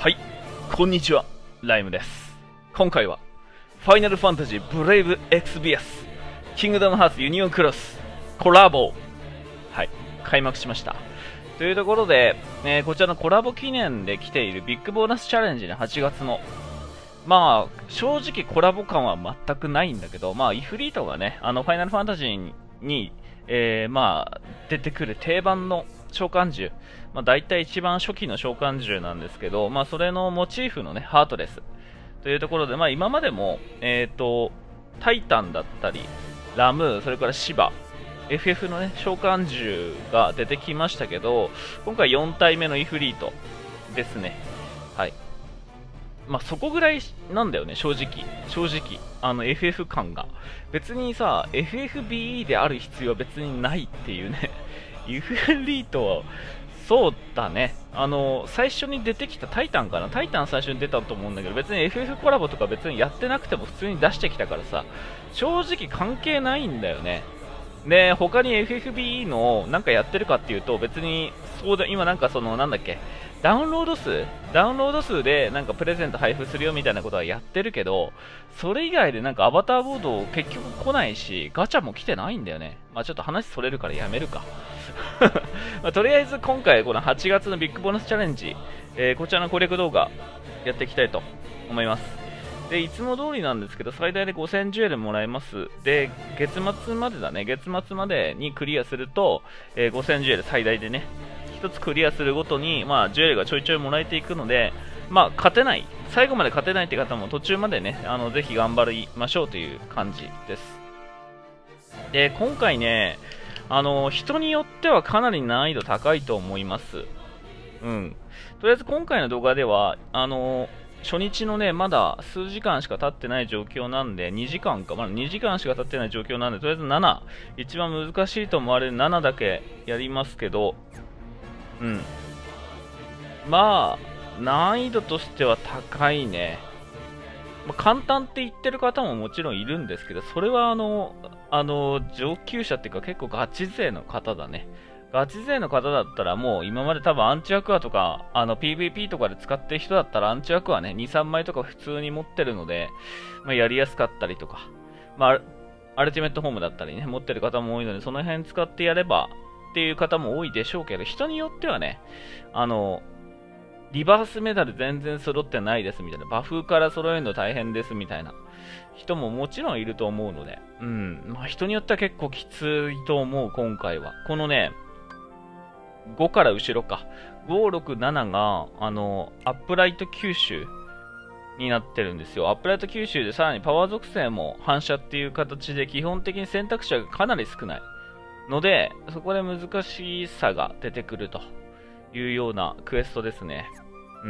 はい、こんにちは、ライムです。今回は、ファイナルファンタジーブレイブエクスビアス、キングダムハーツユニオンクロス、コラボ、はい、開幕しました。というところで、こちらのコラボ記念で来ているビッグボーナスチャレンジね、8月の。まあ、正直コラボ感は全くないんだけど、まあ、イフリートがね、ファイナルファンタジーに、まあ、出てくる定番の召喚獣、まあ、大体一番初期の召喚獣なんですけど、まあ、それのモチーフのね、ハートレスというところで、まあ、今までも、タイタンだったり、ラムー、それからシバ、FF のね、召喚獣が出てきましたけど、今回4体目のイフリートですね。はい。まあ、そこぐらいなんだよね、正直。FF 感が。別にさ、FFBE である必要は別にないっていうね。イフリートは、そうだね。最初に出てきたタイタンかな、タイタン最初に出たと思うんだけど、別に FF コラボとか別にやってなくても普通に出してきたからさ、正直関係ないんだよね。で、他に FFBE のなんかやってるかっていうと、別に、そうだ、今なんかなんだっけ、ダウンロード数でなんかプレゼント配布するよみたいなことはやってるけど、それ以外でなんかアバターボード結局来ないし、ガチャも来てないんだよね。まあちょっと話それるからやめるか。まあ、とりあえず今回この8月のビッグボーナスチャレンジ、こちらの攻略動画やっていきたいと思います。で、いつも通りなんですけど、最大で5000ジュエルもらえます。で、月末までだね。月末までにクリアすると、5000ジュエル最大でね、1つクリアするごとに、まあ、ジュエルがちょいちょいもらえていくので、まあ、勝てない、最後まで勝てないって方も途中までね、ぜひ頑張りましょうという感じです。で、今回ね、人によってはかなり難易度高いと思います。うん。とりあえず今回の動画では、初日のね、まだ数時間しか経ってない状況なんで、2時間か、まだ2時間しか経ってない状況なんで、とりあえず7、一番難しいと思われる7だけやりますけど、うん。まあ、難易度としては高いね。まあ、簡単って言ってる方ももちろんいるんですけど、それは上級者っていうか結構ガチ勢の方だね。ガチ勢の方だったらもう今まで多分アンチアクアとかPVP とかで使ってる人だったらアンチアクアね、2、3枚とか普通に持ってるので、まあ、やりやすかったりとか、まあ、アルティメットホームだったりね、持ってる方も多いので、その辺使ってやればっていう方も多いでしょうけど、人によってはね、リバースメダル全然揃ってないですみたいな、バフから揃えるの大変ですみたいな人ももちろんいると思うので、うん、まあ人によっては結構きついと思う、今回は。このね、5から後ろか。5、6、7が、アップライト吸収になってるんですよ。アップライト吸収でさらにパワー属性も反射っていう形で、基本的に選択肢がかなり少ないので、そこで難しさが出てくるというようなクエストですね。うん。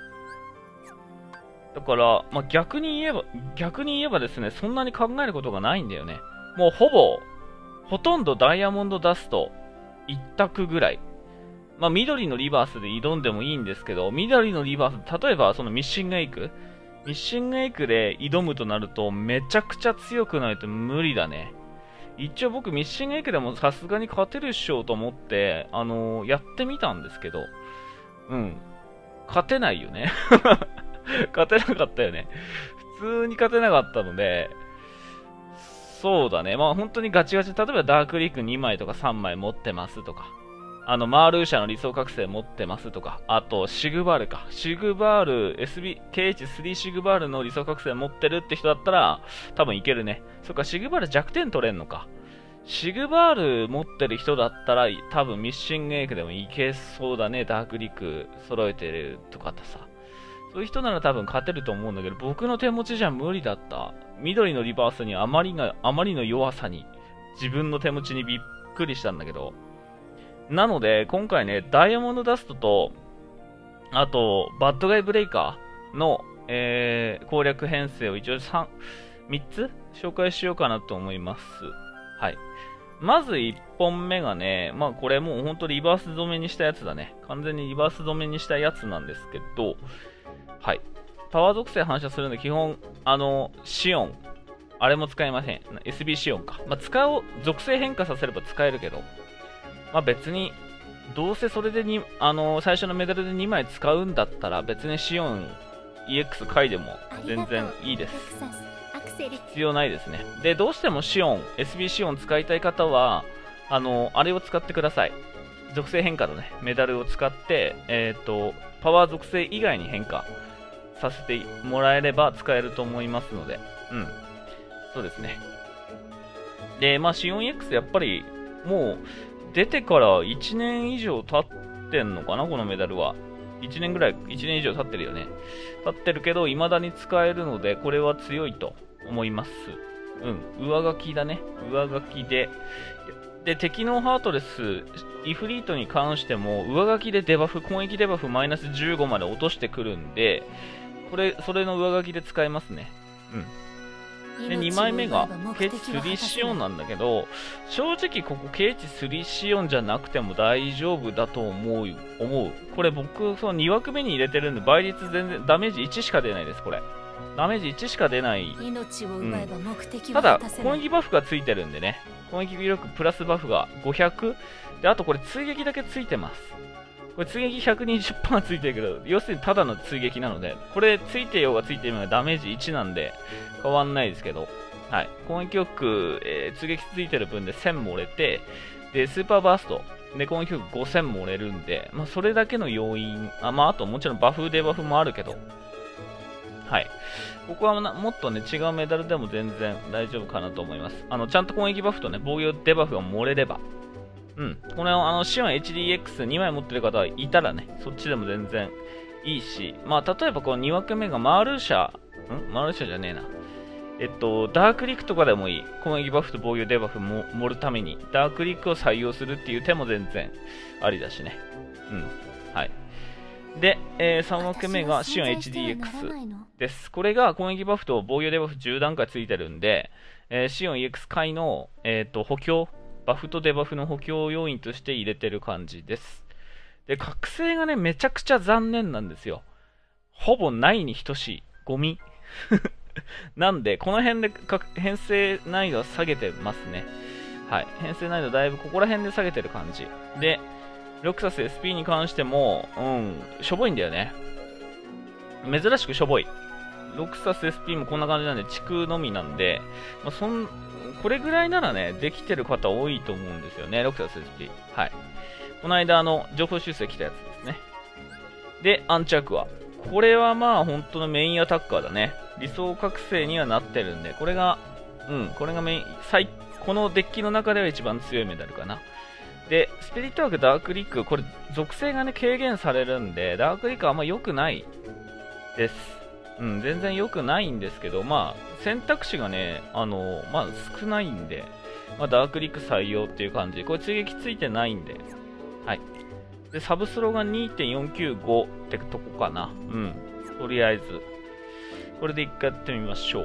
だから、まあ、逆に言えばですね、そんなに考えることがないんだよね。もうほとんどダイヤモンドダスト一択ぐらい。まあ、緑のリバースで挑んでもいいんですけど、緑のリバース、例えばそのミッシングエイクで挑むとなると、めちゃくちゃ強くないと無理だね。一応僕ミッシングエイクでもさすがに勝てるっしょと思って、やってみたんですけど、うん。勝てないよね。勝てなかったよね。普通に勝てなかったので、そうだね。まあ本当にガチガチ、例えばダークリーク2枚とか3枚持ってますとか、マールーシャの理想覚醒持ってますとか、あと、シグバールか。シグバール、KH3 シグバールの理想覚醒持ってるって人だったら、多分いけるね。そっか、シグバール弱点取れんのか。シグバール持ってる人だったら、多分ミッシングエイクでもいけそうだね。ダークリーク揃えてるとかってさ。そういう人なら多分勝てると思うんだけど、僕の手持ちじゃ無理だった。緑のリバースにあまりの弱さに、自分の手持ちにびっくりしたんだけど、なので、今回ね、ダイヤモンドダストと、あと、バッドガイブレイカーの、攻略編成を一応3つ紹介しようかなと思います。はい。まず1本目がね、まあこれもうほんとリバース止めにしたやつだね。完全にリバース止めにしたやつなんですけど、はい。パワー属性反射するんで、基本、シオン。あれも使いません。SB シオンか。まあ、属性変化させれば使えるけど、まあ別にどうせそれでに、最初のメダルで2枚使うんだったら、別にシオン EX 回でも全然いいです。必要ないですね。で、どうしてもシオン、SB シオン使いたい方は、あれを使ってください。属性変化のね、メダルを使って、パワー属性以外に変化させてもらえれば使えると思いますので、そうですね。で、まあ、シオン EX やっぱり、もう、出てから1年以上経ってんのかな、このメダルは。1年ぐらい、1年以上経ってるよね。経ってるけど、未だに使えるので、これは強いと思います。上書きだね。上書きで。で、敵のハートレス、イフリートに関しても、上書きでデバフ、攻撃デバフマイナス15まで落としてくるんで、それの上書きで使えますね。で、2枚目が、ケイチ3シオンなんだけど、正直ここケイチ3シオンじゃなくても大丈夫だと思う。これ僕、その2枠目に入れてるんで、倍率全然、ダメージ1しか出ないです、これ。ダメージ1しか出ない。ただ、攻撃バフがついてるんでね。攻撃力プラスバフが500。で、あとこれ追撃だけついてます。これ追撃 120% ついてるけど、要するにただの追撃なので、これついてようがついてようがダメージ1なんで変わんないですけど、はい。攻撃力、追撃ついてる分で1000も折れて、で、スーパーバーストで攻撃力5000も折れるんで、まあそれだけの要因、あともちろんバフデバフもあるけど、はい。ここはもっとね、違うメダルでも全然大丈夫かなと思います。ちゃんと攻撃バフとね、防御デバフが漏れれば、このシオン HDX2 枚持ってる方いたらね、そっちでも全然いいし、まあ、例えばこの2枠目がマールーシャじゃねえな。ダークリックとかでもいい。攻撃バフと防御デバフも盛るために、ダークリックを採用するっていう手も全然ありだしね。はい。で、3枠目がシオン HDX です。これが攻撃バフと防御デバフ10段階ついてるんで、シオン EX 回の、補強、バフとデバフの補強要因として入れてる感じです。で、覚醒がね、めちゃくちゃ残念なんですよ。ほぼないに等しい。ゴミ。なんで、この辺で編成難易度は下げてますね。はい。編成難易度だいぶここら辺で下げてる感じ。で、ロクサス SP に関しても、しょぼいんだよね。珍しくしょぼい。ロクサス SP もこんな感じなんで、地区のみなんで、まあ、これぐらいならね、できてる方多いと思うんですよね、ロクサス SP。はい。この間、情報修正来たやつですね。で、アンチャクア。これはまあ、本当のメインアタッカーだね。理想覚醒にはなってるんで、これがメイン、このデッキの中では一番強いメダルかな。で、スピリットワーク、ダークリック、これ、属性がね、軽減されるんで、ダークリックはあんま良くないです。全然良くないんですけど、まあ、選択肢がね、まあ、少ないんで、まあ、ダークリック採用っていう感じ。これ、追撃ついてないんで、はい。で、サブスローが 2.495 ってとこかな。とりあえず。これで一回やってみましょう。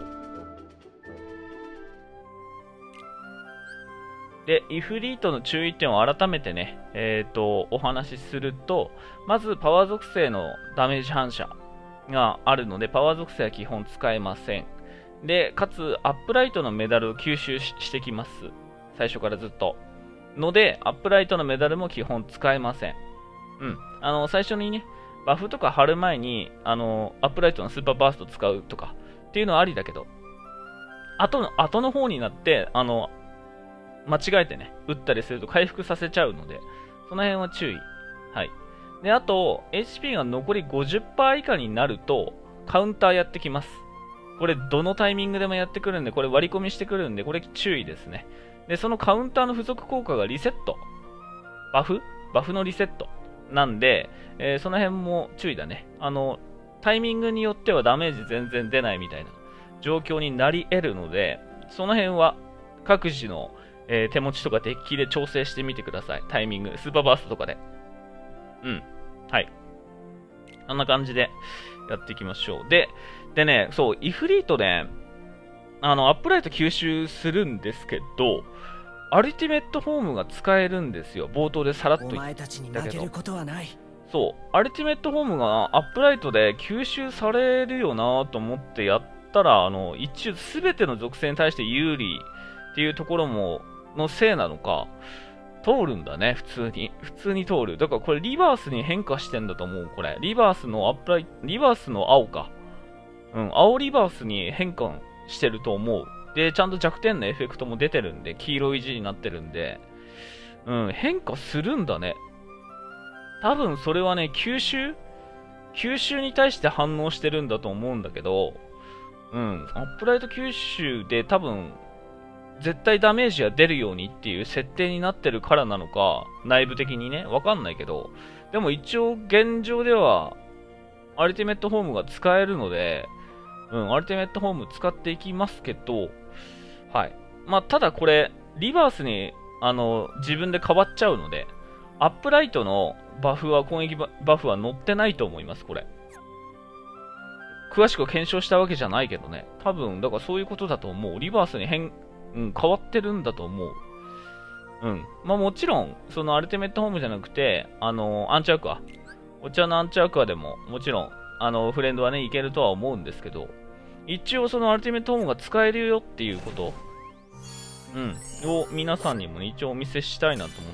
で、イフリートの注意点を改めてね、お話しすると、まず、パワー属性のダメージ反射があるので、パワー属性は基本使えません。で、かつ、アップライトのメダルを吸収してきます。最初からずっと。ので、アップライトのメダルも基本使えません。最初にね、バフとか貼る前に、アップライトのスーパーバースト使うとか、っていうのはありだけど、後の方になって、間違えてね、打ったりすると回復させちゃうので、その辺は注意。はい。で、あと、HP が残り 50% 以下になると、カウンターやってきます。これ、どのタイミングでもやってくるんで、これ割り込みしてくるんで、これ注意ですね。で、そのカウンターの付属効果がリセット。バフのリセット。なんで、その辺も注意だね。タイミングによってはダメージ全然出ないみたいな状況になり得るので、その辺は各自の、手持ちとかデッキで調整してみてください。タイミング、スーパーバーストとかで。はい。あんな感じでやっていきましょう。でね、そう、イフリートね、アップライト吸収するんですけど、アルティメットフォームが使えるんですよ。冒頭でさらっと言ったけど。そう、アルティメットフォームがアップライトで吸収されるよなと思ってやったら、一応全ての属性に対して有利っていうところのせいなのか、 通るんだね、普通に。普通に通る。だからこれリバースに変化してんだと思う、これ。リバースのリバースの青か。うん、青リバースに変化してると思う。で、ちゃんと弱点のエフェクトも出てるんで、黄色い字になってるんで、うん、変化するんだね。多分それはね、吸収に対して反応してるんだと思うんだけど、うん、アップライト吸収で多分、絶対ダメージが出るようにっていう設定になってるからなのか、内部的にね、わかんないけど、でも一応現状では、アルティメットホームが使えるので、うん、アルティメットホーム使っていきますけど、はい。まあ、ただこれ、リバースに、自分で変わっちゃうので、アップライトのバフは、攻撃バフは載ってないと思います、これ。詳しく検証したわけじゃないけどね。多分、だからそういうことだと思う。リバースに変わってるんだと思う。うん。まあもちろん、そのアルティメットホームじゃなくて、アンチアクア。お茶のアンチアクアでも、もちろん、フレンドはね、いけるとは思うんですけど、一応そのアルティメットホームが使えるよっていうこと、うん、を皆さんにも、ね、一応お見せしたいなと思って。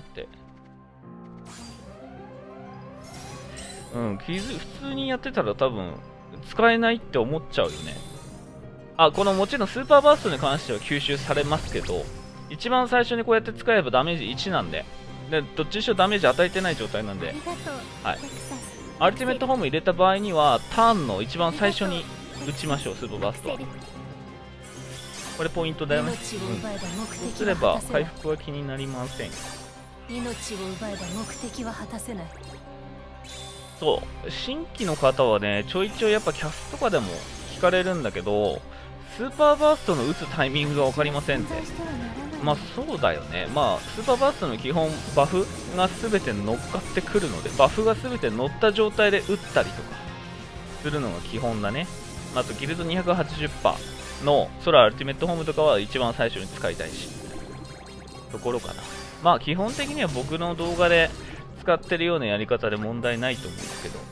うん、普通にやってたら多分、使えないって思っちゃうよね。あ、このもちろんスーパーバーストに関しては吸収されますけど、一番最初にこうやって使えばダメージ1なんで、どっちにしろダメージ与えてない状態なんで、はい。アルティメットホーム入れた場合には、ターンの一番最初に打ちましょう、スーパーバーストは。これポイントだよね。うん。そうすれば回復は気になりません。 命を奪えば目的は果たせない。 そう、新規の方はね、ちょいちょいやっぱキャスとかでも聞かれるんだけど、スーパーバーストの打つタイミングが分かりませんって。まあそうだよね。まあ、スーパーバーストの基本、バフが全て乗っかってくるので、バフが全て乗った状態で打ったりとかするのが基本だね。あと、ギルド280%の空アルティメットホームとかは一番最初に使いたいし、ところかな。まあ基本的には僕の動画で使ってるようなやり方で問題ないと思うんですけど、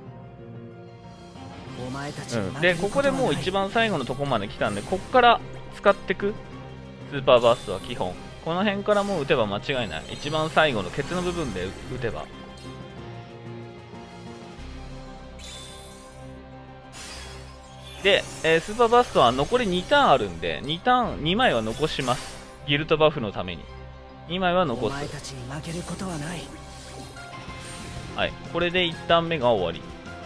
で、ここでもう一番最後のとこまで来たんで、こっから使ってくスーパーバーストは基本。この辺からもう打てば間違いない。一番最後のケツの部分で打てば。で、スーパーバーストは残り2ターンあるんで、2枚は残します。ギルトバフのために。2枚は残す。はい。これで1ターン目が終わり。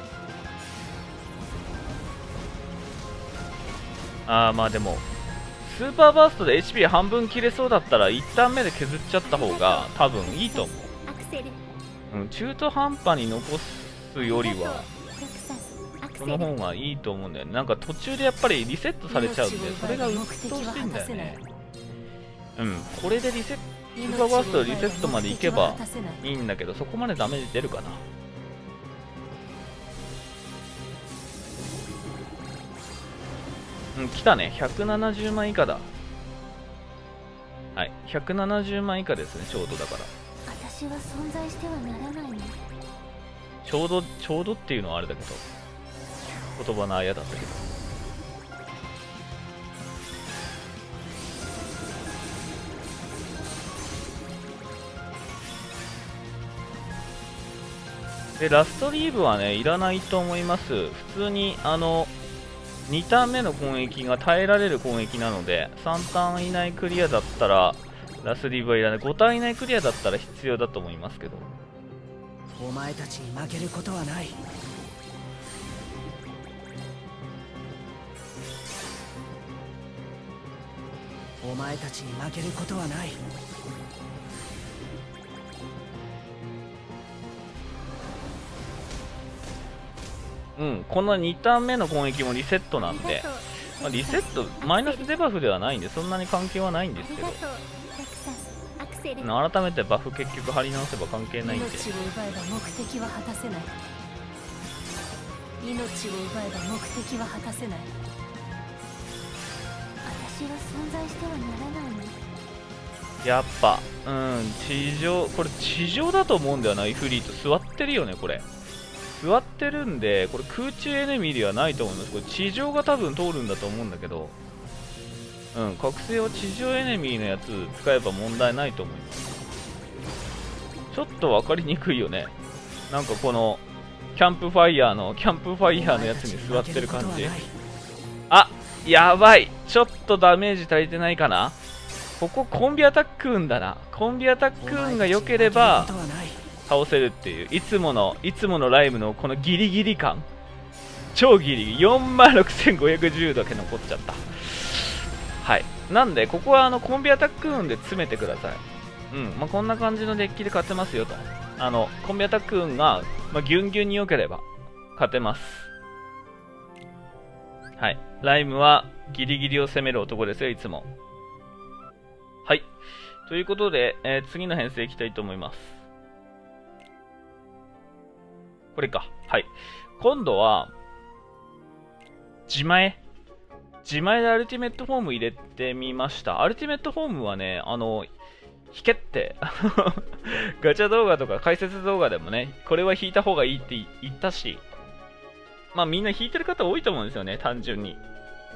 まあでも、スーパーバーストで HP 半分切れそうだったら1ターン目で削っちゃった方が多分いいと思う。うん、中途半端に残すよりは、その方がいいと思うんだよね。なんか途中でやっぱりリセットされちゃうんで、それが鬱陶しいんだよね。うん、これでスーパーバーストでリセットまでいけばいいんだけど、そこまでダメージ出るかな。うん、来たね。170万以下だ。はい。170万以下ですね、ちょうどだから。 私は存在してはならないね。 ちょうどっていうのはあれだけど、言葉のあやだったけど。で、ラストリーブはね、いらないと思います。普通に、2ターン目の攻撃が耐えられる攻撃なので、3ターン以内クリアだったらラスリーブはいらない。5ターン以内クリアだったら必要だと思いますけど。 お前たちに負けることはない。お前たちに負けることはない。 うん、この2ターン目の攻撃もリセットなんで、まあ、リセット、マイナスデバフではないんで、そんなに関係はないんですけど、改めてバフ結局貼り直せば関係ないんで。 命を奪えば目的は果たせない。命を奪えば目的は果たせない。私は存在してはならないね。 やっぱ、これ地上だと思うんだよな、イフリート。座ってるよね、これ。座ってるんで、これ空中エネミーではないと思います。これ地上が多分通るんだと思うんだけど、覚醒は地上エネミーのやつ使えば問題ないと思います。 ちょっと分かりにくいよね。なんかこのキャンプファイヤーのやつに座ってる感じ。あ、やばい、ちょっとダメージ足りてないかな。ここコンビアタック運だな。コンビアタック運が良ければ倒せるっていう、いつものライムのこのギリギリ感、超ギリギリ。46510だけ残っちゃった。はい、なんでここはコンビアタック運で詰めてください。まあ、こんな感じのデッキで勝てますよと。コンビアタック運が、ギュンギュンに良ければ勝てます。はい、ライムはギリギリを攻める男ですよ、いつも。はい、ということで、次の編成いきたいと思います。これか。はい、今度は自前でアルティメットフォーム入れてみました。アルティメットフォームはね、引けってガチャ動画とか解説動画でもね、これは引いた方がいいって言ったし、まあみんな引いてる方多いと思うんですよね、単純に。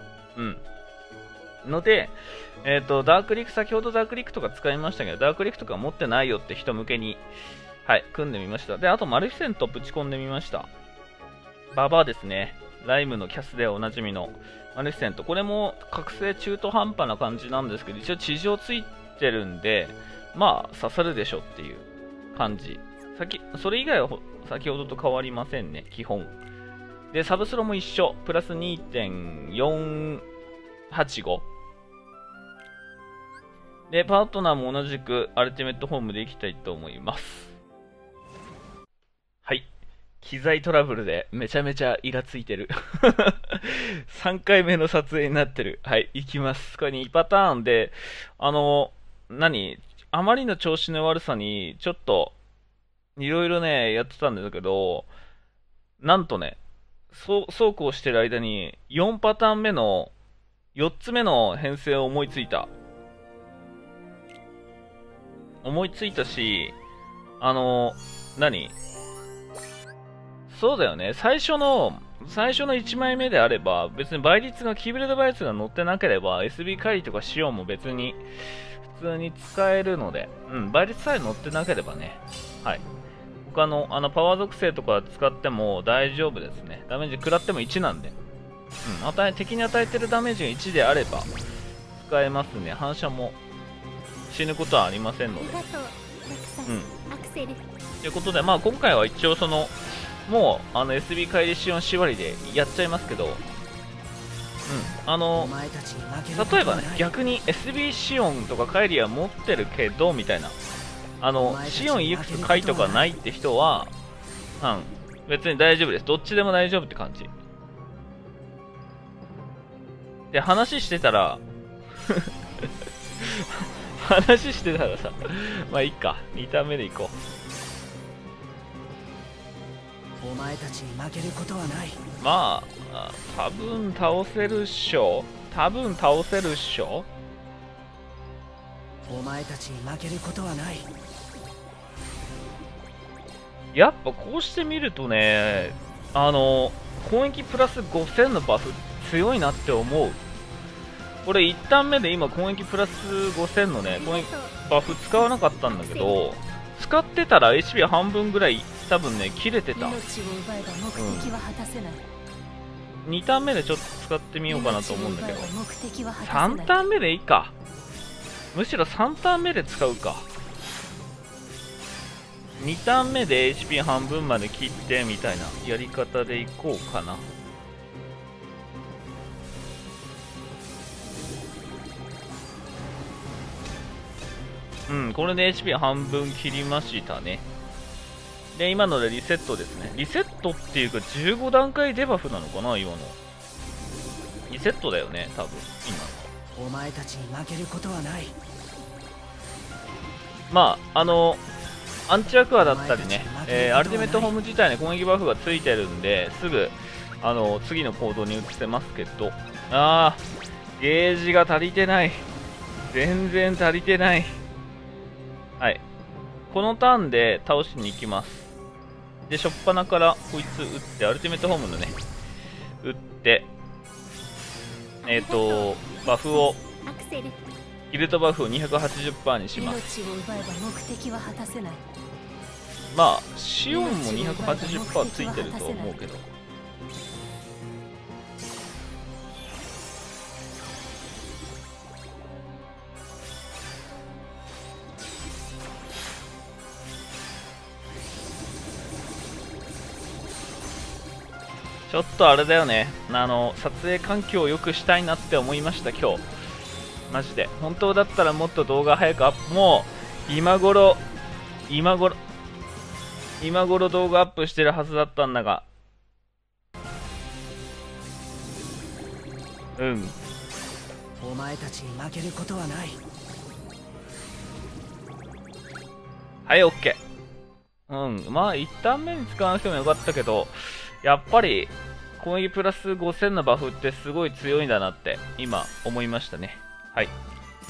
ので、ダークリック、先ほどダークリックとか使いましたけど、ダークリックとか持ってないよって人向けに、はい、組んでみました。で、あとマルフィセントぶち込んでみました。ババアですね。ライムのキャスでおなじみのマルフィセント。これも覚醒中途半端な感じなんですけど、一応地上ついてるんで、まあ刺さるでしょっていう感じ。それ以外は先ほどと変わりませんね、基本。で、サブスロも一緒。プラス 2.485。で、パートナーも同じくアルティメットフォームでいきたいと思います。はい。機材トラブルでめちゃめちゃイラついてる。3回目の撮影になってる。はい、いきます。これ2パターンで、あまりの調子の悪さに、ちょっと、いろいろね、やってたんですけど、なんとね、そうこうしてる間に、4パターン目の、4つ目の編成を思いついたし、そうだよね、最初の1枚目であれば、別に倍率が、キービルド倍率が乗ってなければ、SB 回離とかシオンも別に、普通に使えるので、倍率さえ乗ってなければね、はい。他の、パワー属性とか使っても大丈夫ですね。ダメージ食らっても1なんで。敵に与えてるダメージが1であれば、使えますね。反射も死ぬことはありませんので。ということで、まあ今回は一応もう、SB 回離シオン縛りでやっちゃいますけど、例えばね、逆に SB シオンとかカイリは持ってるけど、みたいな。シオン EX 回とかないって人は、別に大丈夫です。どっちでも大丈夫って感じ。で、話してたら、さ、まあいいか。2ターン目でいこお前たちに負けることはない。 まあ、多分倒せるっしょ。 お前たちに負けることはない。 やっぱこうして見るとね、攻撃プラス5000のバフ強いなって思う。これ1ターン目で今攻撃プラス5000のね、攻撃バフ使わなかったんだけど、使ってたら HP 半分ぐらい多分ね、切れてた。2ターン目でちょっと使ってみようかなと思うんだけど、3ターン目でいいか。むしろ3ターン目で使うか。2ターン目で HP 半分まで切ってみたいなやり方でいこうかな。これで HP 半分切りましたね。で、今のでリセットですね。リセットっていうか15段階デバフなのかな、今の。リセットだよね、多分、今。 お前たちに負けることはない。 まあ、アンチアクアだったりね、アルティメットホーム自体に攻撃バフがついてるんで、すぐ、次の行動に移せますけど、ゲージが足りてない。全然足りてない。はい。このターンで倒しに行きます。で、初っ端からこいつ撃って、アルティメットホームのね、撃って、バフを、ギルトバフを 280% にします。 まあシオンも280%ついてると思うけど、ちょっとあれだよね、撮影環境を良くしたいなって思いました、今日。マジで。本当だったらもっと動画早くアップ、もう、今頃動画アップしてるはずだったんだが。うん。 お前たちに負けることはない。 はい、オッケー。うん。まあ、一旦目に使わなくてもよかったけど、やっぱり、攻撃プラス5000のバフってすごい強いんだなって、今、思いましたね。はい。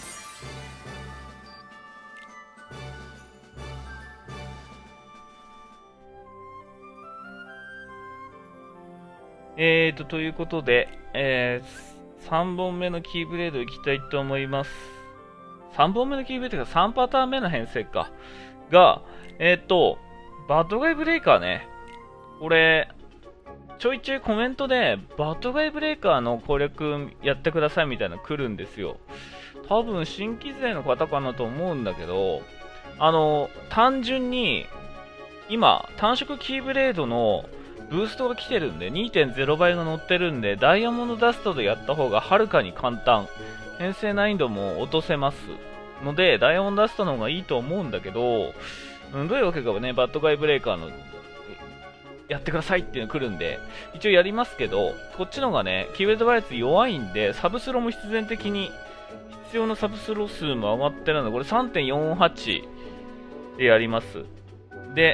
ということで、3本目のキーブレードいきたいと思います。3本目のキーブレードが3パターン目の編成か。が、バッドガイブレイカーね。これ、ちょいちょいコメントで、バッドガイブレイカーの攻略やってくださいみたいなの来るんですよ。多分新規勢の方かなと思うんだけど、単純に、今、単色キーブレードのブーストが来てるんで、2.0 倍が乗ってるんで、ダイヤモンドダストでやった方がはるかに簡単。編成難易度も落とせます。ので、ダイヤモンドダストの方がいいと思うんだけど、どういうわけかはね、バッドガイブレイカーのやってくださいっていうの来るんで、一応やりますけど、こっちの方がね、キーブレード倍率弱いんで、サブスロも必然的に、必要なサブスロ数も上がってるので、これ 3.48 でやります。で、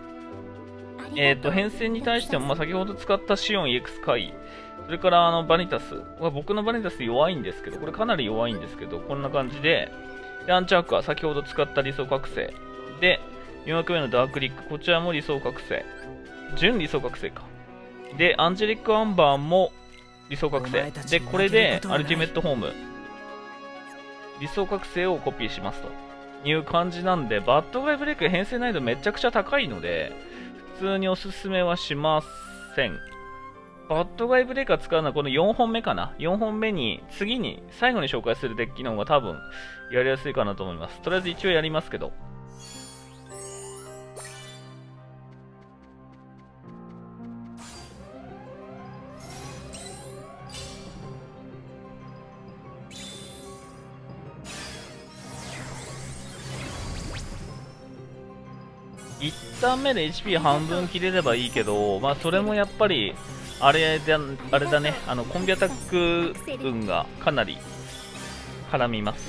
編成に対しても、先ほど使ったシオン EX 回、それからバニタス、僕のバニタス弱いんですけど、これかなり弱いんですけど、こんな感じで、アンチャークは先ほど使った理想覚醒。で、4枠目のダークリック、こちらも理想覚醒。純理想覚醒か。で、アンジェリック・アンバーも理想覚醒。で、これで、アルティメットホーム、理想覚醒をコピーしますという感じなんで、バッドガイブレイク編成難易度めちゃくちゃ高いので、普通におすすめはしません。バッドガイブレイカー使うのはこの4本目かな。4本目に、次に、最後に紹介するデッキの方が多分、やりやすいかなと思います。とりあえず一応やりますけど。1ターン目で HP 半分切れればいいけど、まあそれもやっぱり、あれだね、コンビアタック運がかなり絡みます。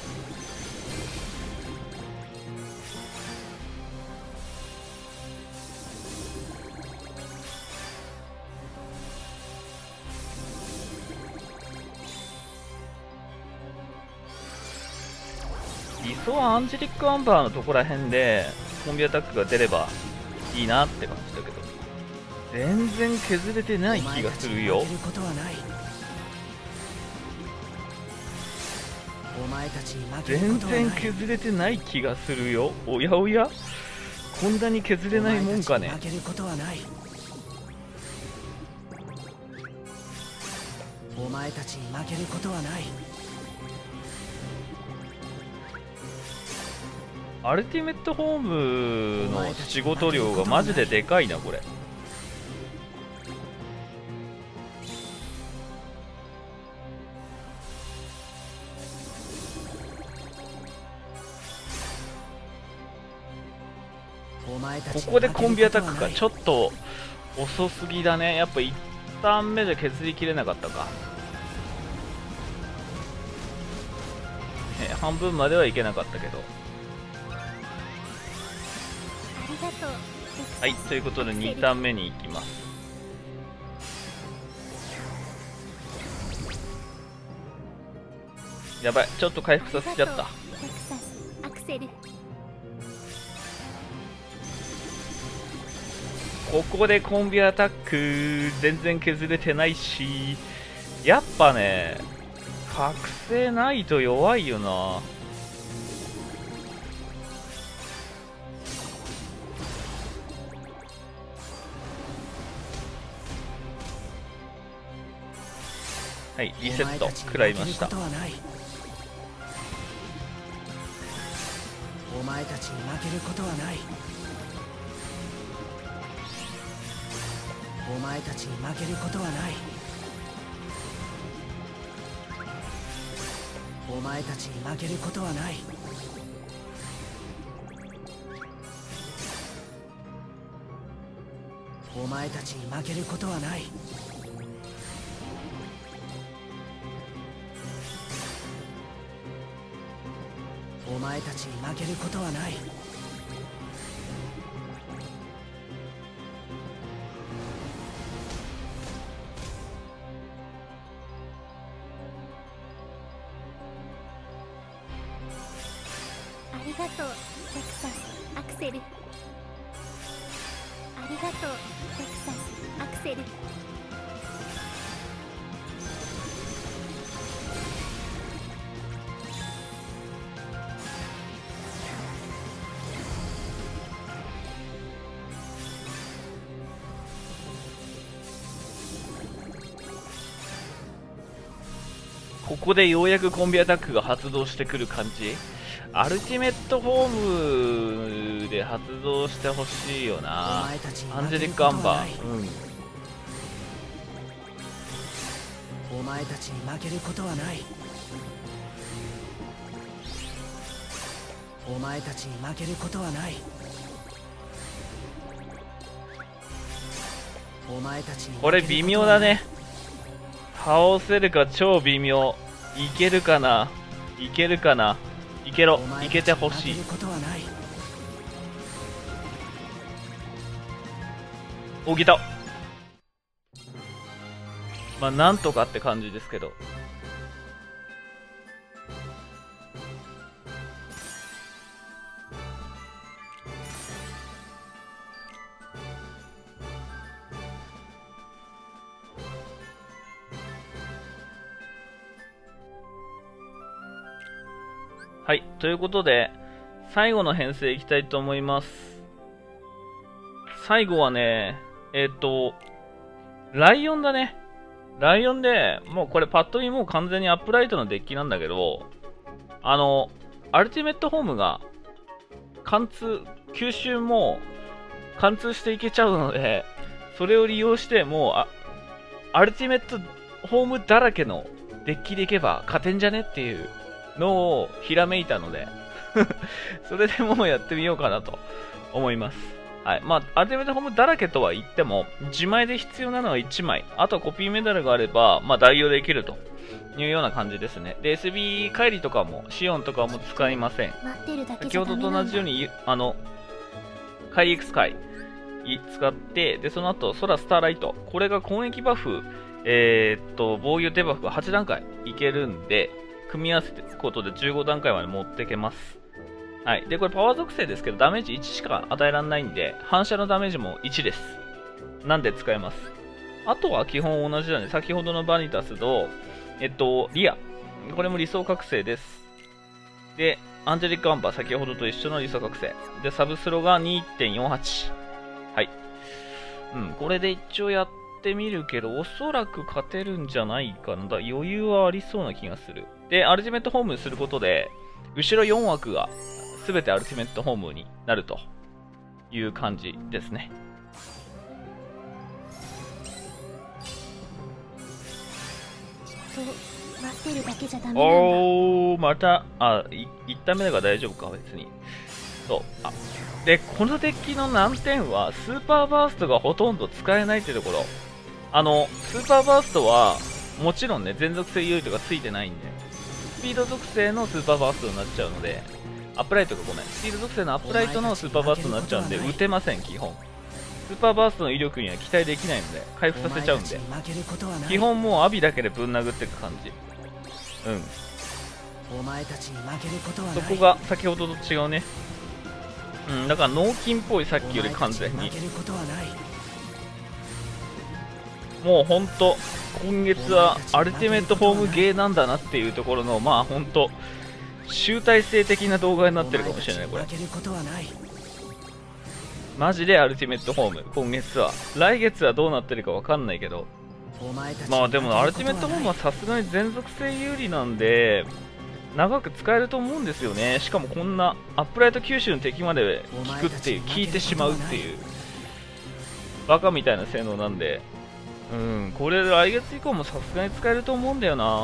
理想はアンジェリック・アンバーのとこら辺でコンビアタックが出ればいいなって感じだけど、全然削れてない気がするよ。全然削れてない気がするよ。おやおや、こんなに削れないもんかね。 お前たちに負けることはない。 アルティメットホームの仕事量がマジででかいな、これ。ここでコンビアタックか、ちょっと遅すぎだね。やっぱ1ターン目で削りきれなかったか。半分まではいけなかったけど。はい、ということで2ターン目に行きます。やばい、ちょっと回復させちゃった。ここでコンビアタック全然削れてないし、やっぱね、覚醒ないと弱いよな。 はい、リセット食らいました。 お前たちに負けることはない。お前たちに負けることはない。お前たちに負けることはない。お前たちに負けることはない。お前たちに負けることはない。 ありがとうレクサスアクセル。ありがとうレクサスアクセル。 ここでようやくコンビアタックが発動してくる感じ。アルティメットホームで発動してほしいよな。アンジェリック・アンバー。 お前たちに負けることはない。お前たちに負けることはない。お前たちにこれ微妙だね。倒せるか超微妙。いけるかな、いけるかな。いけろ、いけてほしい。おぎた。まあなんとかって感じですけど。はい、ということで最後の編成いきたいと思います。最後はね、ライオンだね。ライオンで、もうこれパッと見もう完全にアップライトのデッキなんだけど、アルティメットホームが貫通、吸収も貫通していけちゃうので、それを利用してもうアルティメットホームだらけのデッキでいけば勝てんじゃねっていうのをひらめいたのでそれでもうやってみようかなと思います。はい。まあ、アルティメットホームだらけとは言っても、自前で必要なのは1枚。あとコピーメダルがあれば、まあ、代用できるというような感じですね。で、SB 帰りとかも、シオンとかも使いません。先ほどと同じように、カイエクスカイ使って、で、その後、空スターライト。これが攻撃バフ、防御デバフが8段階いけるんで、組み合わせていくことで15段階まで持っていけます。はい。で、これパワー属性ですけど、ダメージ1しか与えられないんで、反射のダメージも1です。なんで使えます。あとは基本同じだね。先ほどのバニタスと、リア。これも理想覚醒です。で、アンジェリック・アンバー、先ほどと一緒の理想覚醒。で、サブスロが 2.48。はい。これで一応やってみるけど、おそらく勝てるんじゃないかな。余裕はありそうな気がする。で、アルティメットホームすることで、後ろ4枠が全てアルティメットホームになるという感じですね。 待ってるだけじゃダメなんだ。 おー、また、1ターン目だから大丈夫か、別に。そう。で、このデッキの難点は、スーパーバーストがほとんど使えないってところ。スーパーバーストは、もちろんね、全属性優位とかついてないんで、スピード属性のスーパーバーストになっちゃうので、アップライトがごめん。スピード属性のアップライトのスーパーバーストになっちゃうんで、撃てません、基本。スーパーバーストの威力には期待できないので、回復させちゃうんで。基本もうアビだけでぶん殴っていく感じ。そこが先ほどと違うね。だから脳筋っぽい、さっきより完全に。もうほんと、今月はアルティメットホームゲーなんだなっていうところの、まあほんと、集大成的な動画になってるかもしれない、これ。マジでアルティメットホーム、今月は。来月はどうなってるかわかんないけど、 お前たちまあでもアルティメットもボンバーさすがに全属性有利なんで長く使えると思うんですよね。しかもこんなアップライト九州の敵まで効くっていう効いてしまうっていうバカみたいな性能なんで、これ来月以降もさすがに使えると思うんだよな。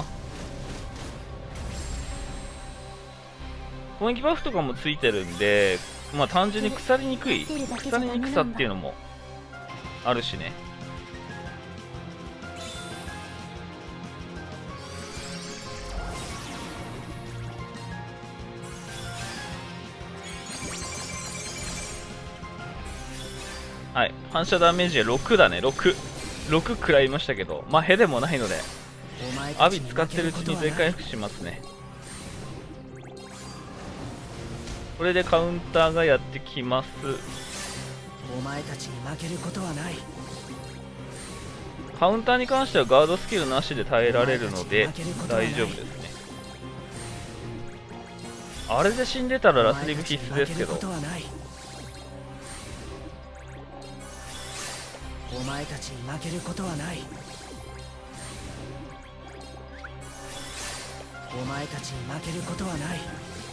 攻撃バフとかもついてるんで、まあ単純に腐りにくい、腐りにくさっていうのもあるしね。はい、反射ダメージは6だね。6食らいましたけど、まあへでもないのでアビ使ってるうちに全回復しますね。これでカウンターがやってきます。 お前たちに負けることはない。 カウンターに関してはガードスキルなしで耐えられるので大丈夫ですね。あれで死んでたらラスリブ必須ですけど、 お前たちに負けることはない。お前たちに負けることはない。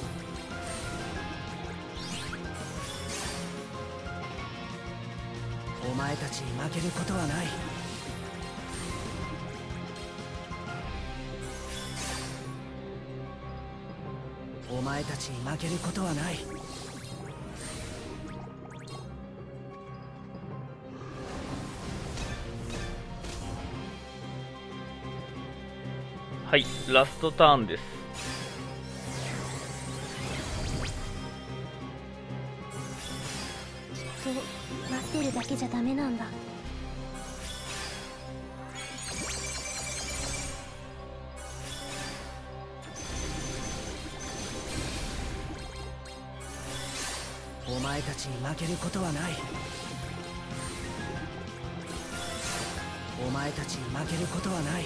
お前たちに負けることはない。お前たちに負けることはない。 はい、ラストターンです。 きっと待ってるだけじゃダメなんだ。 お前たちに負けることはない。お前たちに負けることはない。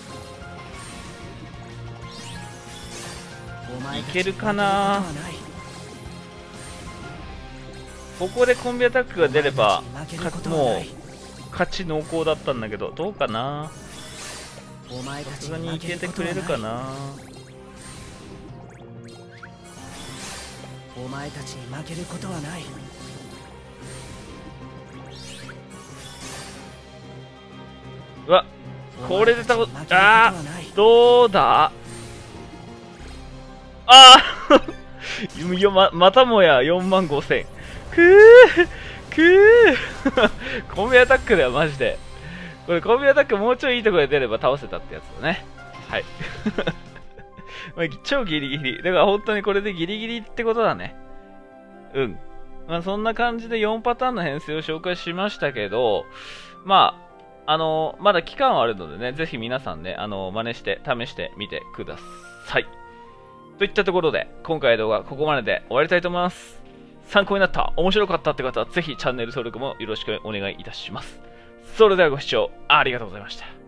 いけるかな。ここでコンビアタックが出ればもう勝ち濃厚だったんだけど、どうかな。さすがにいけてくれるかな。 お前たちに負けることはない。 うわ、これでどうだ。ああまたもや45000。コンビアタックだよマジで。これコンビアタックもうちょいいいところで出れば倒せたってやつだね。はいまあ超ギリギリだから、本当にこれでギリギリってことだね。まあそんな感じで4パターンの編成を紹介しましたけど、まあまだ期間はあるのでね、ぜひ皆さんね、真似して試してみてください。といったところで、今回の動画はここまでで終わりたいと思います。参考になった、面白かったって方は、ぜひチャンネル登録もよろしくお願いいたします。それではご視聴ありがとうございました。